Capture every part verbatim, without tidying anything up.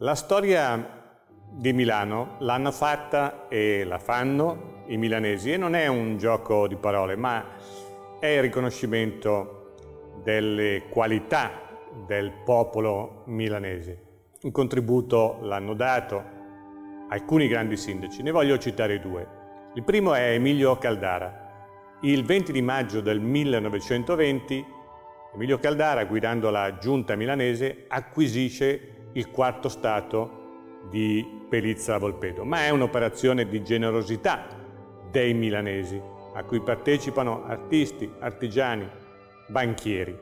La storia di Milano l'hanno fatta e la fanno i milanesi, e non è un gioco di parole, ma è il riconoscimento delle qualità del popolo milanese. Un contributo l'hanno dato alcuni grandi sindaci, ne voglio citare due. Il primo è Emilio Caldara. Il venti di maggio del millenovecentoventi Emilio Caldara, guidando la giunta milanese, acquisisce il quarto stato di Pellizza Volpedo, ma è un'operazione di generosità dei milanesi, a cui partecipano artisti, artigiani, banchieri,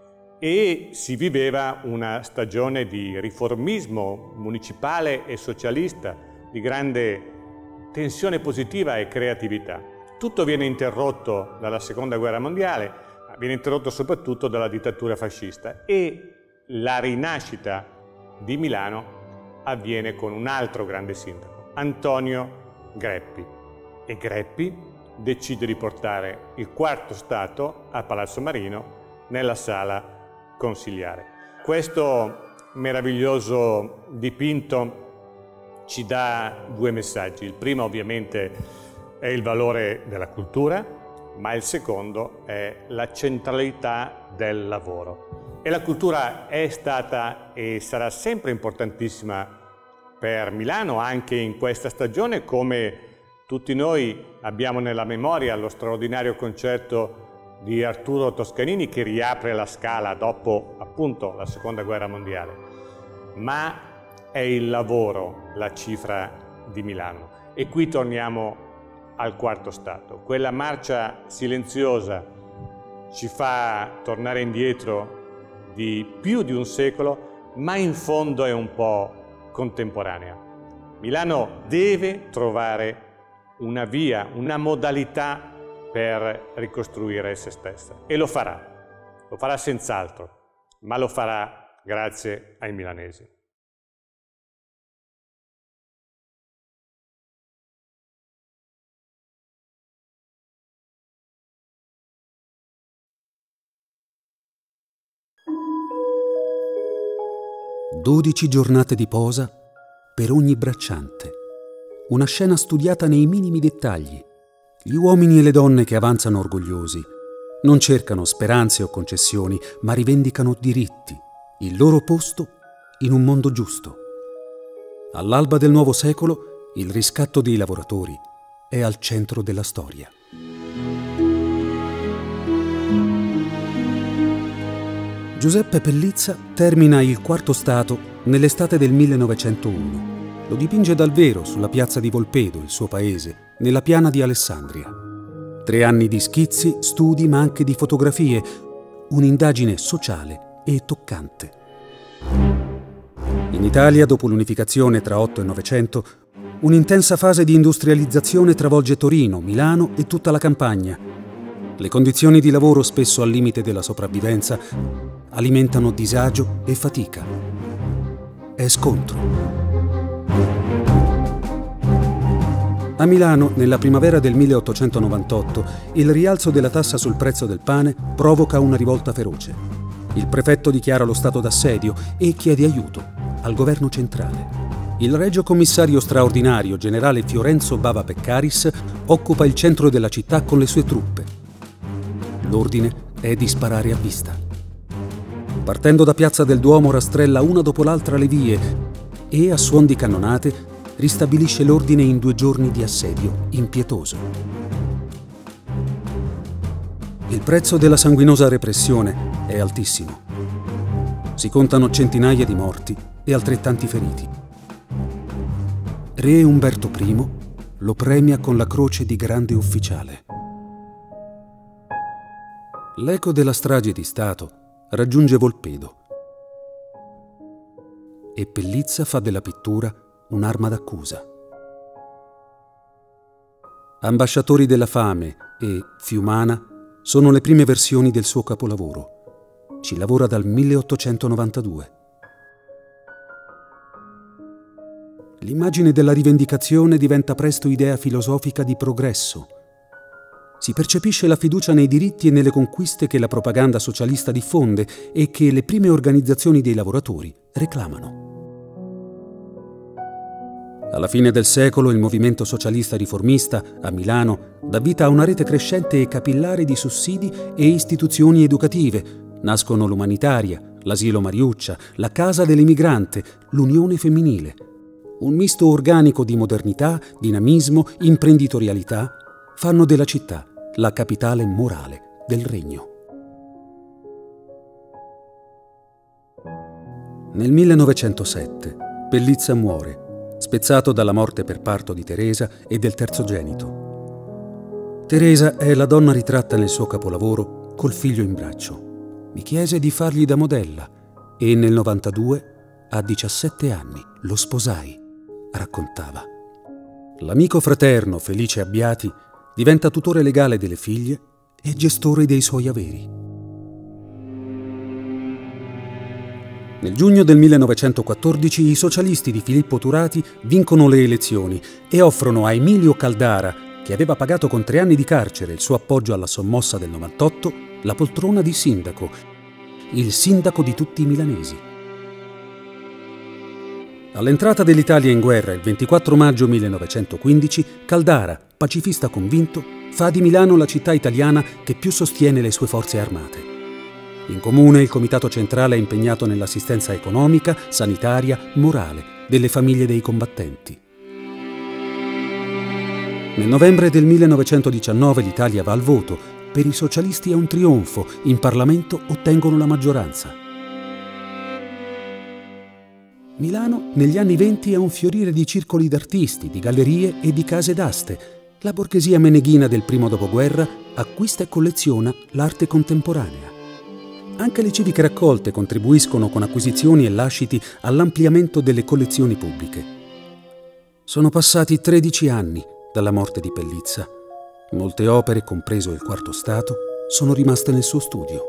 e si viveva una stagione di riformismo municipale e socialista, di grande tensione positiva e creatività. Tutto viene interrotto dalla Seconda Guerra Mondiale, ma viene interrotto soprattutto dalla dittatura fascista, e la rinascita di Milano avviene con un altro grande sindaco, Antonio Greppi. E Greppi decide di portare il quarto stato a Palazzo Marino, nella sala consiliare. Questo meraviglioso dipinto ci dà due messaggi. Il primo ovviamente è il valore della cultura, ma il secondo è la centralità del lavoro. E la cultura è stata e sarà sempre importantissima per Milano, anche in questa stagione, come tutti noi abbiamo nella memoria lo straordinario concerto di Arturo Toscanini che riapre la Scala dopo appunto la Seconda Guerra Mondiale. Ma è il lavoro la cifra di Milano. E qui torniamo al quarto stato. Quella marcia silenziosa ci fa tornare indietro di più di un secolo, ma in fondo è un po' contemporanea. Milano deve trovare una via, una modalità per ricostruire se stessa, e lo farà, lo farà senz'altro, ma lo farà grazie ai milanesi. Dodici giornate di posa per ogni bracciante. Una scena studiata nei minimi dettagli. Gli uomini e le donne che avanzano orgogliosi non cercano speranze o concessioni, ma rivendicano diritti, il loro posto in un mondo giusto. All'alba del nuovo secolo, il riscatto dei lavoratori è al centro della storia. Giuseppe Pellizza termina il quarto stato nell'estate del millenovecentouno. Lo dipinge dal vero sulla piazza di Volpedo, il suo paese, nella piana di Alessandria. Tre anni di schizzi, studi, ma anche di fotografie, un'indagine sociale e toccante. In Italia, dopo l'unificazione tra Otto e Novecento, un'intensa fase di industrializzazione travolge Torino, Milano e tutta la campagna. Le condizioni di lavoro, spesso al limite della sopravvivenza, alimentano disagio e fatica. È scontro. A Milano, nella primavera del milleottocentonovantotto, il rialzo della tassa sul prezzo del pane provoca una rivolta feroce. Il prefetto dichiara lo stato d'assedio e chiede aiuto al governo centrale. Il regio commissario straordinario, generale Fiorenzo Bava Peccaris, occupa il centro della città con le sue truppe. L'ordine è di sparare a vista. Partendo da Piazza del Duomo rastrella una dopo l'altra le vie e, a suon di cannonate, ristabilisce l'ordine in due giorni di assedio impietoso. Il prezzo della sanguinosa repressione è altissimo. Si contano centinaia di morti e altrettanti feriti. Re Umberto primo lo premia con la Croce di Grande Ufficiale. L'eco della strage di Stato raggiunge Volpedo e Pellizza fa della pittura un'arma d'accusa. Ambasciatori della fame e Fiumana sono le prime versioni del suo capolavoro. Ci lavora dal milleottocentonovantadue. L'immagine della rivendicazione diventa presto idea filosofica di progresso. Si percepisce la fiducia nei diritti e nelle conquiste che la propaganda socialista diffonde e che le prime organizzazioni dei lavoratori reclamano. Alla fine del secolo il movimento socialista riformista a Milano dà vita a una rete crescente e capillare di sussidi e istituzioni educative. Nascono l'Umanitaria, l'Asilo Mariuccia, la Casa dell'Emigrante, l'Unione Femminile. Un misto organico di modernità, dinamismo, imprenditorialità fanno della città la capitale morale del regno. Nel millenovecentosette Pellizza muore, spezzato dalla morte per parto di Teresa e del terzogenito. Teresa è la donna ritratta nel suo capolavoro col figlio in braccio. Mi chiese di fargli da modella e nel novantadue, a diciassette anni, lo sposai, raccontava. L'amico fraterno Felice Abbiati diventa tutore legale delle figlie e gestore dei suoi averi. Nel giugno del millenovecentoquattordici i socialisti di Filippo Turati vincono le elezioni e offrono a Emilio Caldara, che aveva pagato con tre anni di carcere il suo appoggio alla sommossa del novantotto, la poltrona di sindaco, il sindaco di tutti i milanesi. All'entrata dell'Italia in guerra il ventiquattro maggio millenovecentoquindici, Caldara, pacifista convinto, fa di Milano la città italiana che più sostiene le sue forze armate. In comune il Comitato Centrale è impegnato nell'assistenza economica, sanitaria, morale delle famiglie dei combattenti. Nel novembre del millenovecentodiciannove l'Italia va al voto. Per i socialisti è un trionfo. In Parlamento ottengono la maggioranza. Milano negli anni venti è un fiorire di circoli d'artisti, di gallerie e di case d'aste. La borghesia meneghina del primo dopoguerra acquista e colleziona l'arte contemporanea. Anche le civiche raccolte contribuiscono con acquisizioni e lasciti all'ampliamento delle collezioni pubbliche. Sono passati tredici anni dalla morte di Pellizza. Molte opere, compreso il Quarto Stato, sono rimaste nel suo studio.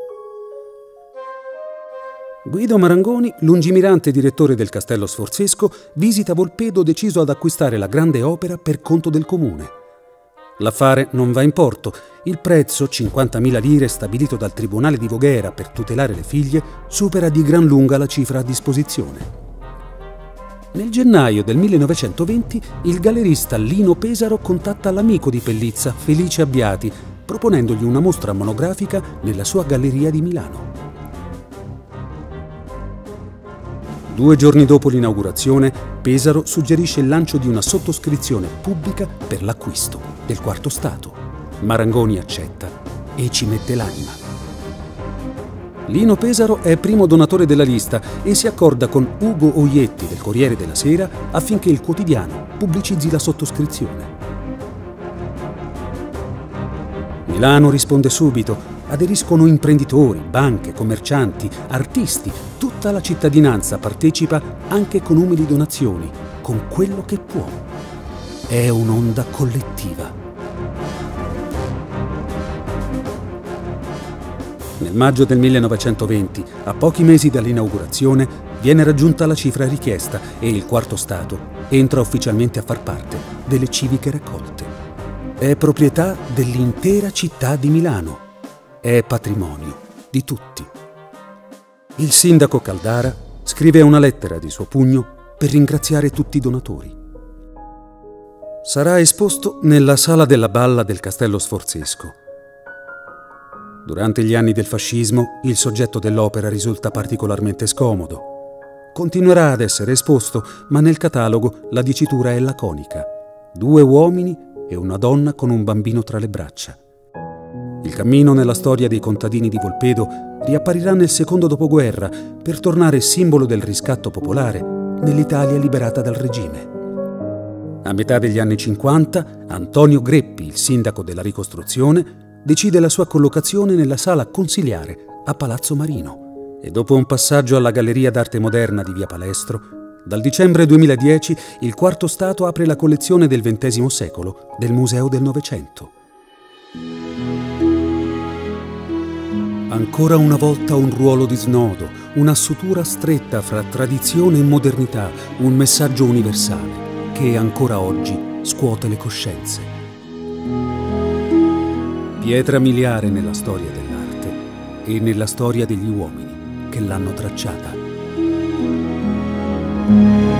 Guido Marangoni, lungimirante direttore del Castello Sforzesco, visita Volpedo deciso ad acquistare la grande opera per conto del comune. L'affare non va in porto. Il prezzo, cinquantamila lire, stabilito dal Tribunale di Voghera per tutelare le figlie, supera di gran lunga la cifra a disposizione. Nel gennaio del millenovecentoventi il gallerista Lino Pesaro contatta l'amico di Pellizza, Felice Abbiati, proponendogli una mostra monografica nella sua galleria di Milano. Due giorni dopo l'inaugurazione, Pesaro suggerisce il lancio di una sottoscrizione pubblica per l'acquisto del Quarto Stato. Marangoni accetta e ci mette l'anima. Lino Pesaro è primo donatore della lista e si accorda con Ugo Oietti del Corriere della Sera affinché il quotidiano pubblicizzi la sottoscrizione. Milano risponde subito. Aderiscono imprenditori, banche, commercianti, artisti. Tutta la cittadinanza partecipa anche con umili donazioni, con quello che può. È un'onda collettiva. Nel maggio del millenovecentoventi, a pochi mesi dall'inaugurazione, viene raggiunta la cifra richiesta e il Quarto Stato entra ufficialmente a far parte delle civiche raccolte. È proprietà dell'intera città di Milano. È patrimonio di tutti. Il sindaco Caldara scrive una lettera di suo pugno per ringraziare tutti i donatori. Sarà esposto nella Sala della Balla del Castello Sforzesco. Durante gli anni del fascismo, il soggetto dell'opera risulta particolarmente scomodo. Continuerà ad essere esposto, ma nel catalogo la dicitura è laconica: due uomini e una donna con un bambino tra le braccia. Il cammino nella storia dei contadini di Volpedo riapparirà nel secondo dopoguerra per tornare simbolo del riscatto popolare nell'Italia liberata dal regime. A metà degli anni cinquanta, Antonio Greppi, il sindaco della ricostruzione, decide la sua collocazione nella sala consiliare a Palazzo Marino e dopo un passaggio alla Galleria d'Arte Moderna di Via Palestro, dal dicembre duemiladieci il Quarto Stato apre la collezione del ventesimo secolo del Museo del Novecento. Ancora una volta un ruolo di snodo, una sutura stretta fra tradizione e modernità, un messaggio universale che ancora oggi scuote le coscienze. Pietra miliare nella storia dell'arte e nella storia degli uomini che l'hanno tracciata.